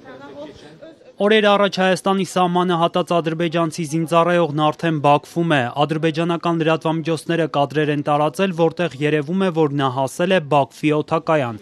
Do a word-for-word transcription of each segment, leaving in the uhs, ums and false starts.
Օրեր առաջ Հայաստանի սահմանը հատած ադրբեջանցի զինծառայողն արդեն Բաքվում է։ Ադրբեջանական լրատվամիջոցները կադրեր են տարածել, որտեղ երևում է, որ նա հասել է Բաքվի օդակայան։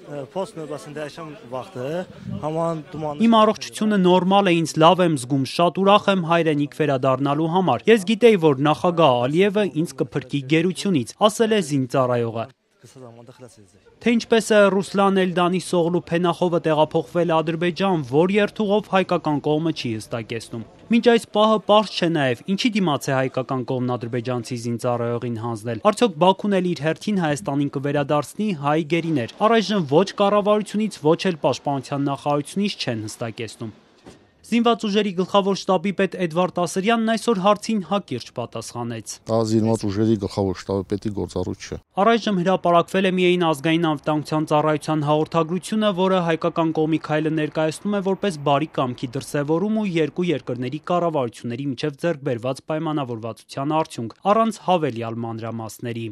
Իմ առողջությունը նորմալ է, ինձ լավ եմ զգում, շատ ուրախ եմ հայրենիք վերադառնալու համար։ Ես գիտեի, որ նախագահ Ալիևը ինձ կփրկի գերությունից, ասել է զինծառայողը։ Թե ինչպես է Ռուսլան Էլդանիսօղլու Փենախովը տեղափոխվել է Ադրբեջան, որ երթուղով հայկական կողմը չի հստակեցնում։ Մինչ այս պահը պարզ չէ նաև ինչի դիմաց է հայկական կողմն ադրբեջանցի զինծառայողին հանձնել։ Արդյոք Բաքուն էլ իր հերթին Հայաստանին կվերադարձնի հայ գերիներ։ Առայժմ ոչ կառավարությունից, ոչ էլ պաշտպանության նախարարությունից չեն հստակեցնում։ Զինված ուժերի գլխավոր շտաբի պետ Էդվարդ Ասրյանն այսօր հարցին հակիրճ պատասխանեց։ Դա զինված ուժերի գլխավոր շտաբի պետի գործառույթ չէ։ Առայժմ հրապարակվել է միայն ազգային անվտանգության ծառայության հաղորդագրությունը, որը հայկական կողմի քայլը ներկայացնում է որպես բարի կամքի դրսևորում ու երկու երկրների կառավարությունների միջև ձեռք բերված պայմանավորվածության արդյունք, առանց հավելյալ մանրամասների։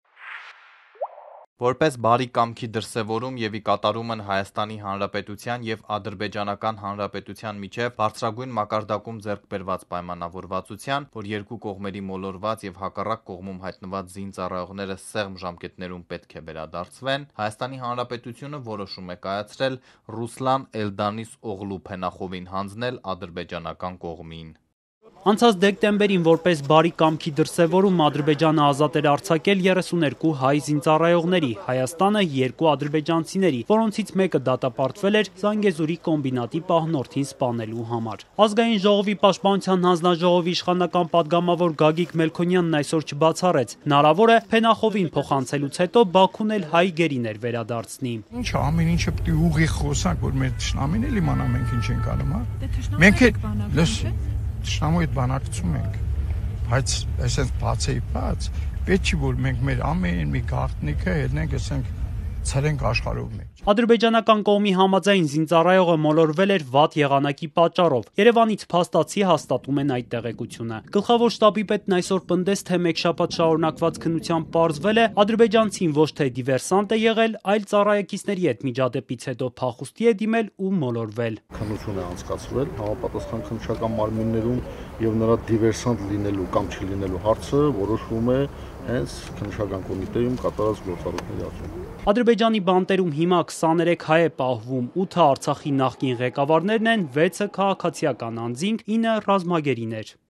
Որպես բարի կամքի դրսևորում եւ ի կատարումն Հայաստանի Հանրապետության եւ Ադրբեջանական Հանրապետության միջև բարձրագույն մակարդակում ձեռք բերված պայմանավորվածության, որ երկու կողմերի մոլորված եւ հակառակ կողմում հայտնված զինծառայողները սեղմ ժամկետներում պետք է վերադարձվեն, Հայաստանի Հանրապետությունը որոշում է կայացրել Ռուսլան Էլդանիսօղլու Փենախովին հանձնել ադրբեջանական կողմին։ Անցած դեկտեմբերին որպես բարի կամքի դրսևորում Ադրբեջանը ազատ էր արձակել երեսուներկու հայ զինծառայողների, Հայաստանը երկու ադրբեջանցիների, որոնցից մեկը դատապարտվել էր Զանգեզուրի կոմբինատի պահնորդին սպանելու համար։ Ազգային ժողովի պաշտպանության հանձնաժողովի իշխանական պատգամավոր Գագիկ Մելքոնյանն այսօր չբացառեց։ Հնարավոր է Փենախովին փոխանցելուց հետո Բաքուն էլ հայ գերիներ վերադարձնի։ Ինչ ամեն ինչը պետք է ուղիղ խոսանք, որ մեր ճշնամին էլ իմանա մենք ինչ ենք անում, հա։ Մենք էլ Շնամու այդ բանակցում ենք, բայց այսպես բացեի բաց, պետք չի, որ մենք մեր ամեն մի գաղտնիքը հետնենք, ասենք, ցրենք աշխարհով մեջ։ Ադրբեջանական կողմի համաձայն զինծառայողը մոլորվել էր վատ եղանակի պատճառով։ Երևանից փաստացի հաստատում են այդ տեղեկությունը։ Գլխավոր շտաբի պետն այսօր պնդեց, թե մեկ շաբաթ շարունակված քննությամբ պարզվել է, ադրբեջանցին ոչ թե դիվերսանտ է եղել, այլ ծառայեկիցների հետ միջադեպից հետո փախուստի է դիմել ու մոլորվել։ Քննություն է անցկացվել համապատասխան քննչական մարմիններում եւ նրա դիվերսանտ լինելու կամ չլինելու հարցը որոշվում է հենց քննչական կոմիտեում կատարած գործառույթների արդյունքում։ Ադրբեջանի բանտերում հիմա քսաներեք հայ է պահվում, ութը Արցախի նախկին ղեկավարներն են, վեցը քաղաքացիական անձինք, ինը ռազմագերիներ։